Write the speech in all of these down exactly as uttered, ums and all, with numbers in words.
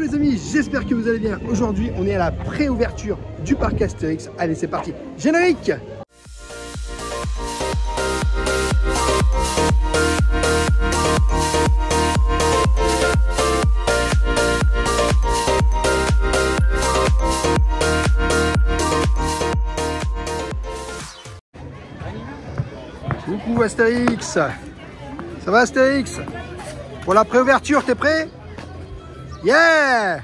les amis, j'espère que vous allez bien. Aujourd'hui, on est à la pré-ouverture du parc Astérix. Allez, c'est parti. Générique! Coucou Astérix. Ça va Astérix? Pour la préouverture, t'es prêt? Yeah!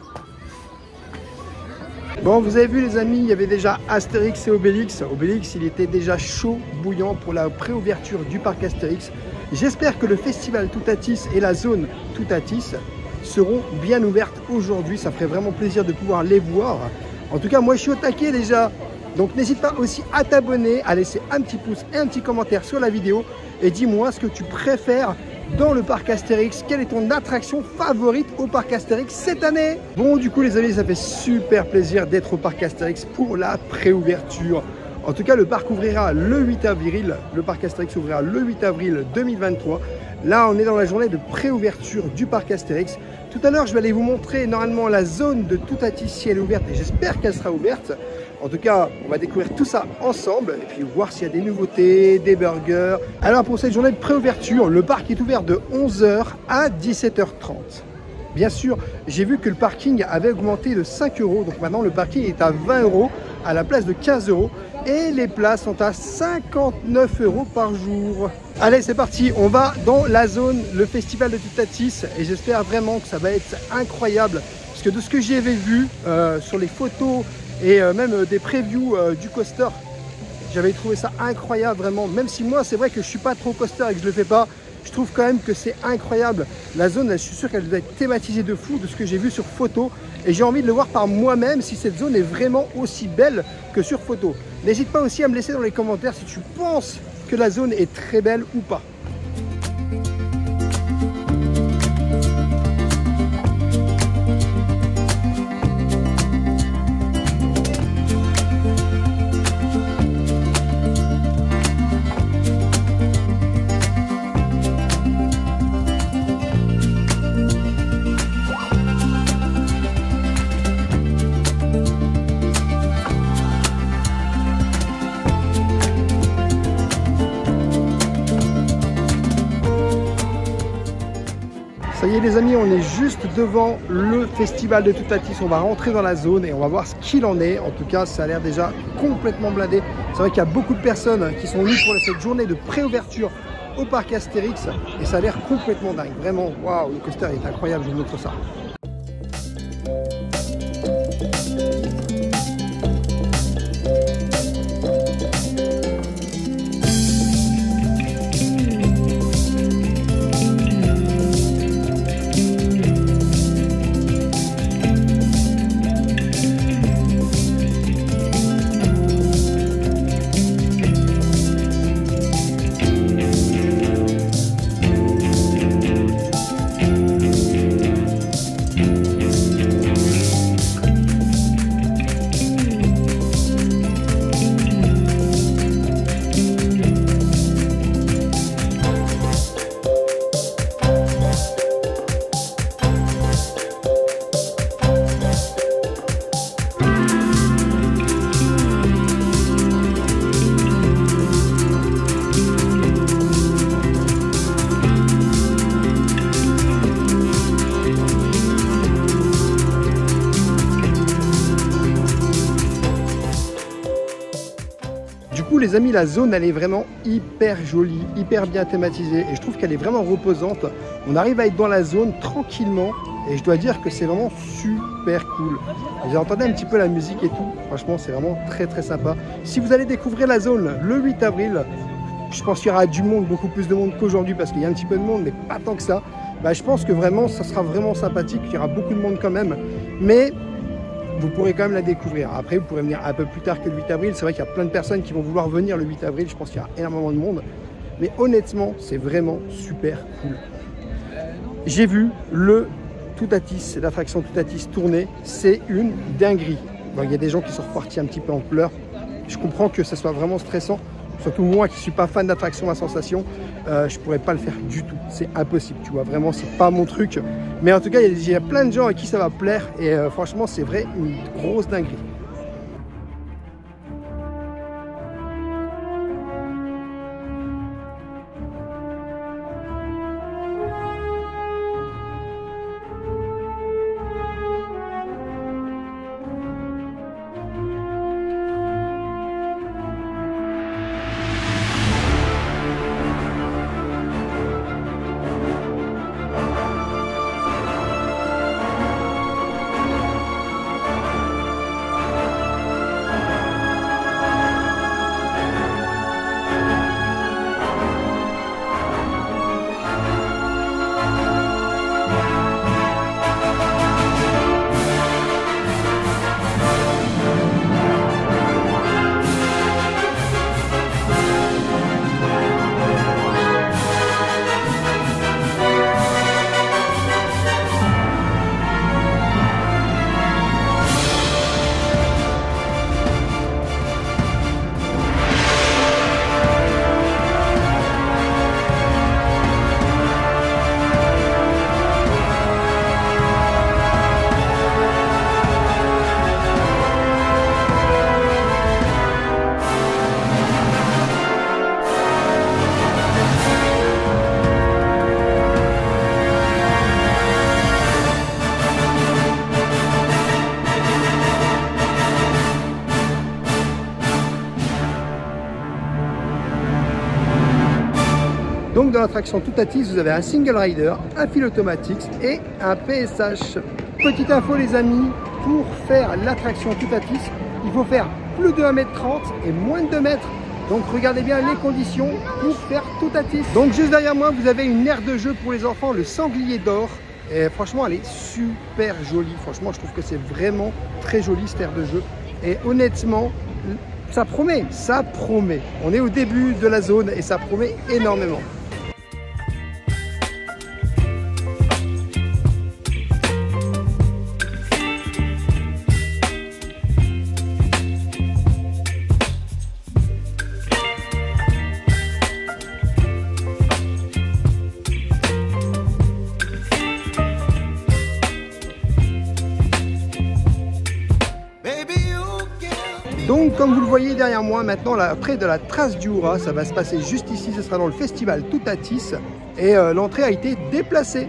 Bon, vous avez vu les amis, il y avait déjà Astérix et Obélix. Obélix, il était déjà chaud, bouillant pour la préouverture du parc Astérix. J'espère que le festival Toutatis et la zone Toutatis seront bien ouvertes aujourd'hui. Ça ferait vraiment plaisir de pouvoir les voir. En tout cas, moi je suis au taquet déjà. Donc n'hésite pas aussi à t'abonner, à laisser un petit pouce et un petit commentaire sur la vidéo. Et dis-moi ce que tu préfères dans le parc Astérix. Quelle est ton attraction favorite au parc Astérix cette année? Bon, du coup les amis, ça fait super plaisir d'être au parc Astérix pour la préouverture. En tout cas, le parc ouvrira le huit avril. Le parc Astérix ouvrira le huit avril deux mille vingt-trois. Là, on est dans la journée de préouverture du parc Astérix. Tout à l'heure, je vais aller vous montrer normalement la zone de Toutatis si elle est ouverte. Et j'espère qu'elle sera ouverte. En tout cas, on va découvrir tout ça ensemble et puis voir s'il y a des nouveautés, des burgers. Alors pour cette journée de préouverture, le parc est ouvert de onze heures à dix-sept heures trente. Bien sûr, j'ai vu que le parking avait augmenté de cinq euros. Donc maintenant, le parking est à vingt euros à la place de quinze euros. Et les places sont à cinquante-neuf euros par jour. Allez, c'est parti. On va dans la zone, le festival de Toutatis. Et j'espère vraiment que ça va être incroyable. Parce que de ce que j'avais vu euh, sur les photos et euh, même euh, des previews euh, du coaster, j'avais trouvé ça incroyable vraiment. Même si moi, c'est vrai que je suis pas trop coaster et que je le fais pas, je trouve quand même que c'est incroyable. La zone, je suis sûr qu'elle doit être thématisée de fou de ce que j'ai vu sur photo. Et j'ai envie de le voir par moi-même si cette zone est vraiment aussi belle que sur photo. N'hésite pas aussi à me laisser dans les commentaires si tu penses que la zone est très belle ou pas. Ça y est les amis, on est juste devant le festival de Toutatis. On va rentrer dans la zone et on va voir ce qu'il en est. En tout cas, ça a l'air déjà complètement blindé. C'est vrai qu'il y a beaucoup de personnes qui sont venues pour cette journée de préouverture au parc Astérix. Et ça a l'air complètement dingue. Vraiment, waouh, le coaster est incroyable, je vous montre ça. Les amis, la zone elle est vraiment hyper jolie, hyper bien thématisée et je trouve qu'elle est vraiment reposante. On arrive à être dans la zone tranquillement et je dois dire que c'est vraiment super cool. Vous entendez un petit peu la musique et tout, franchement c'est vraiment très très sympa. Si vous allez découvrir la zone le huit avril, je pense qu'il y aura du monde, beaucoup plus de monde qu'aujourd'hui parce qu'il y a un petit peu de monde mais pas tant que ça. Bah, je pense que vraiment ça sera vraiment sympathique, il y aura beaucoup de monde quand même, mais vous pourrez quand même la découvrir. Après, vous pourrez venir un peu plus tard que le huit avril. C'est vrai qu'il y a plein de personnes qui vont vouloir venir le huit avril. Je pense qu'il y a énormément de monde. Mais honnêtement, c'est vraiment super cool. J'ai vu le Toutatis, l'attraction Toutatis tourner. C'est une dinguerie. Bon, il y a des gens qui sont repartis un petit peu en pleurs. Je comprends que ça soit vraiment stressant. Surtout moi qui ne suis pas fan d'attraction à sensation. euh, je pourrais pas le faire du tout. C'est impossible, tu vois. Vraiment, c'est pas mon truc. Mais en tout cas, il y, y a plein de gens à qui ça va plaire. Et euh, franchement, c'est vrai, une grosse dinguerie. Donc dans l'attraction Toutatis, vous avez un single rider, un fil automatique et un P S H. Petite info les amis, pour faire l'attraction Toutatis, il faut faire plus de un mètre trente et moins de deux mètres. Donc regardez bien les conditions pour faire Toutatis. Donc juste derrière moi, vous avez une aire de jeu pour les enfants, le Sanglier d'Or. Et franchement, elle est super jolie. Franchement, je trouve que c'est vraiment très joli cette aire de jeu. Et honnêtement, ça promet, ça promet. On est au début de la zone et ça promet énormément. Donc comme vous le voyez derrière moi maintenant, là, près de la trace du Hura, ça va se passer juste ici, ce sera dans le festival Toutatis et euh, l'entrée a été déplacée.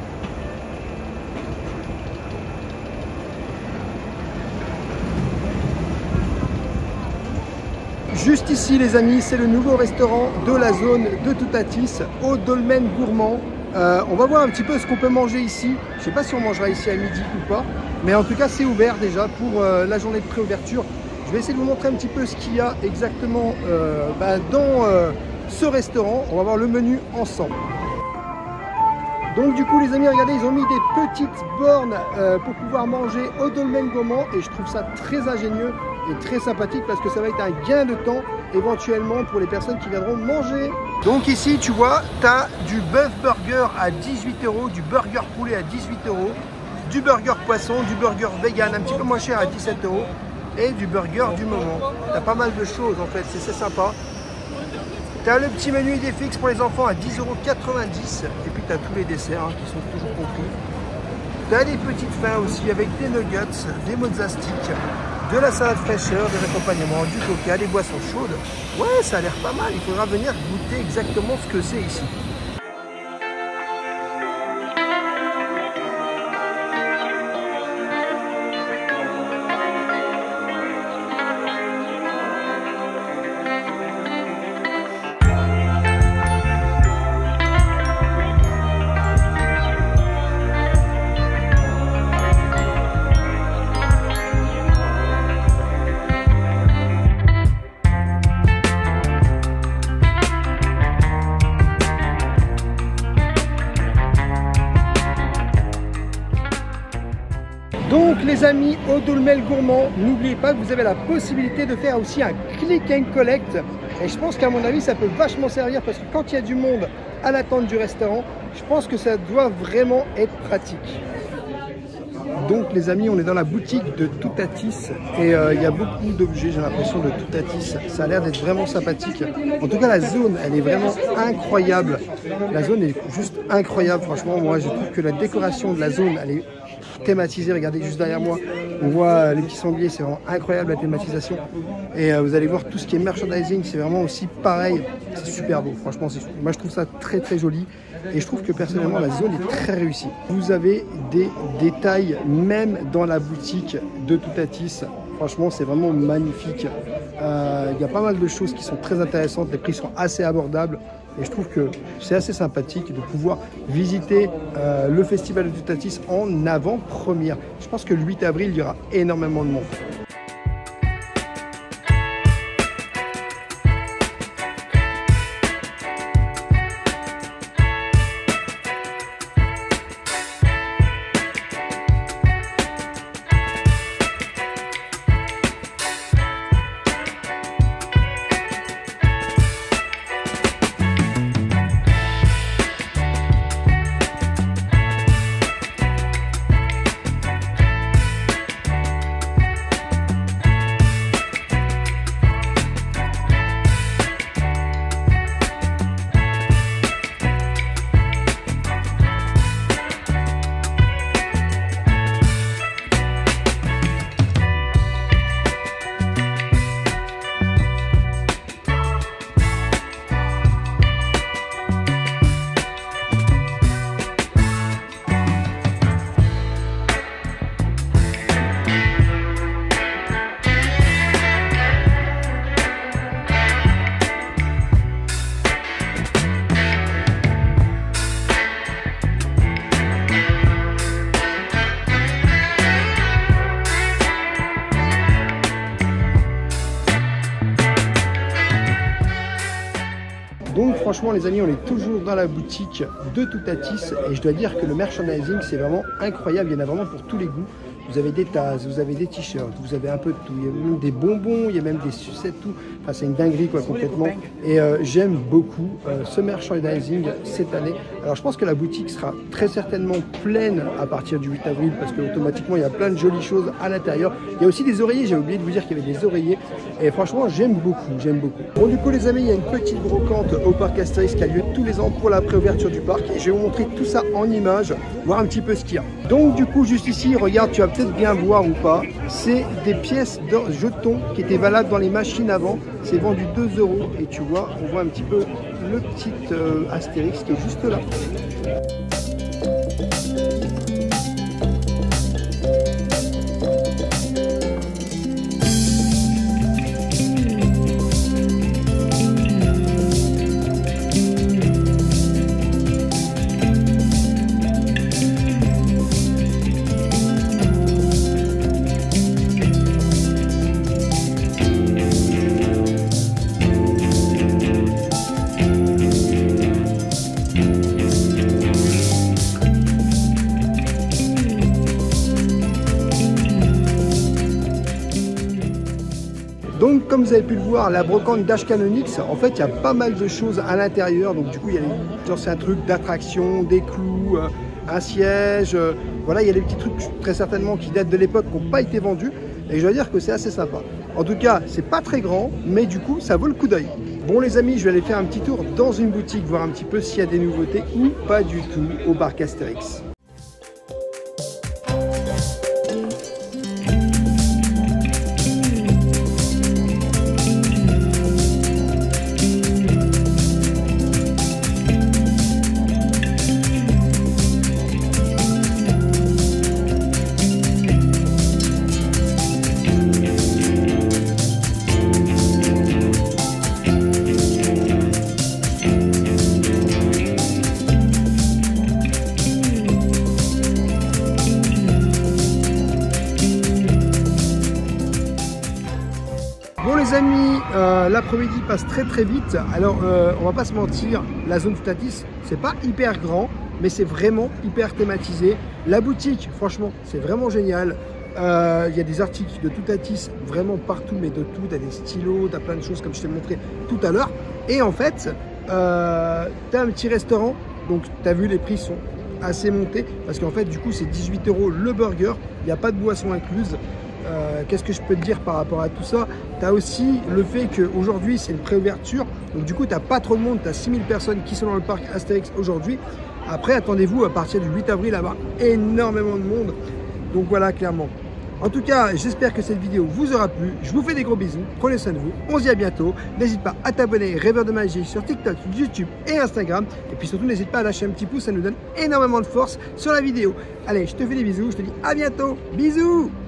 Juste ici les amis, c'est le nouveau restaurant de la zone de Toutatis, au Dolmen Gourmand. Euh, on va voir un petit peu ce qu'on peut manger ici. Je ne sais pas si on mangera ici à midi ou pas, mais en tout cas c'est ouvert déjà pour euh, la journée de préouverture. Je vais essayer de vous montrer un petit peu ce qu'il y a exactement euh, bah, dans euh, ce restaurant. On va voir le menu ensemble. Donc du coup les amis, regardez, ils ont mis des petites bornes euh, pour pouvoir manger au Dolmen Gourmand et je trouve ça très ingénieux et très sympathique parce que ça va être un gain de temps éventuellement pour les personnes qui viendront manger. Donc ici tu vois, tu as du bœuf burger à dix-huit euros, du burger poulet à dix-huit euros, du burger poisson, du burger vegan un petit peu moins cher à dix-sept euros. Et du burger du moment. Tu as pas mal de choses en fait, c'est sympa. Tu as le petit menu idée fixe pour les enfants à dix euros quatre-vingt-dix. Et puis tu as tous les desserts hein, qui sont toujours compris. Tu as des petites fins aussi avec des nuggets, des mozzarella sticks, de la salade fraîcheur, des accompagnements, du coca, des boissons chaudes. Ouais, ça a l'air pas mal. Il faudra venir goûter exactement ce que c'est ici. Donc les amis, au Dolmen Gourmand, n'oubliez pas que vous avez la possibilité de faire aussi un click and collect. Et je pense qu'à mon avis, ça peut vachement servir parce que quand il y a du monde à l'attente du restaurant, je pense que ça doit vraiment être pratique. Donc les amis, on est dans la boutique de Toutatis et euh, il y a beaucoup d'objets, j'ai l'impression, de Toutatis. Ça a l'air d'être vraiment sympathique. En tout cas, la zone, elle est vraiment incroyable. La zone est juste incroyable, franchement. Moi, je trouve que la décoration de la zone, elle est thématisée. Regardez juste derrière moi, on voit les petits sangliers, c'est vraiment incroyable la thématisation. Et euh, vous allez voir tout ce qui est merchandising, c'est vraiment aussi pareil. C'est super beau, franchement. Moi, je trouve ça très très joli. Et je trouve que personnellement la zone est très réussie. Vous avez des détails même dans la boutique de Toutatis. Franchement, c'est vraiment magnifique. Euh, il y a pas mal de choses qui sont très intéressantes. Les prix sont assez abordables. Et je trouve que c'est assez sympathique de pouvoir visiter euh, le festival de Toutatis en avant-première. Je pense que le huit avril, il y aura énormément de monde. Donc franchement les amis, on est toujours dans la boutique de Toutatis et je dois dire que le merchandising c'est vraiment incroyable, il y en a vraiment pour tous les goûts. Vous avez des tasses, vous avez des t-shirts, vous avez un peu de tout, il y a même des bonbons, il y a même des sucettes, tout. Enfin c'est une dinguerie quoi complètement. Et euh, j'aime beaucoup euh, ce merchandising cette année. Alors je pense que la boutique sera très certainement pleine à partir du huit avril parce que automatiquement il y a plein de jolies choses à l'intérieur. Il y a aussi des oreillers, j'ai oublié de vous dire qu'il y avait des oreillers. Et franchement j'aime beaucoup, j'aime beaucoup. Bon du coup les amis, il y a une petite brocante au parc Astérix qui a lieu tous les ans pour la préouverture du parc. Et je vais vous montrer tout ça en images, voir un petit peu ce qu'il y a. Donc du coup juste ici, regarde, tu vas peut-être bien voir ou pas, c'est des pièces de jetons qui étaient valables dans les machines avant. C'est vendu deux euros et tu vois, on voit un petit peu le petit euh, Astérix qui est juste là. Donc comme vous avez pu le voir, la brocante Dash Canonix, en fait il y a pas mal de choses à l'intérieur. Donc du coup il y a des anciens trucs d'attraction, des clous, euh, un siège, euh, voilà, il y a des petits trucs très certainement qui datent de l'époque qui n'ont pas été vendus. Et je dois dire que c'est assez sympa. En tout cas, c'est pas très grand, mais du coup ça vaut le coup d'œil. Bon les amis, je vais aller faire un petit tour dans une boutique, voir un petit peu s'il y a des nouveautés ou pas du tout au parc Astérix. Bon les amis, euh, l'après-midi passe très très vite. Alors euh, on va pas se mentir, la zone Toutatis c'est pas hyper grand, mais c'est vraiment hyper thématisé. La boutique, franchement, c'est vraiment génial. Euh, il y a des articles de Toutatis vraiment partout, mais de tout. Tu as des stylos, tu as plein de choses comme je t'ai montré tout à l'heure. Et en fait, euh, tu as un petit restaurant, donc tu as vu les prix sont assez monté parce qu'en fait, du coup, c'est dix-huit euros le burger. Il n'y a pas de boisson incluse. Euh, Qu'est-ce que je peux te dire par rapport à tout ça? Tu as aussi le fait qu'aujourd'hui, c'est une préouverture. Donc, du coup, tu n'as pas trop de monde. Tu as six mille personnes qui sont dans le parc Astérix aujourd'hui. Après, attendez-vous, à partir du huit avril, à avoir énormément de monde. Donc, voilà, clairement. En tout cas, j'espère que cette vidéo vous aura plu. Je vous fais des gros bisous. Prenez soin de vous. On se dit à bientôt. N'hésite pas à t'abonner, Rêveur de Magie, sur TikTok, YouTube et Instagram. Et puis surtout, n'hésite pas à lâcher un petit pouce. Ça nous donne énormément de force sur la vidéo. Allez, je te fais des bisous. Je te dis à bientôt. Bisous!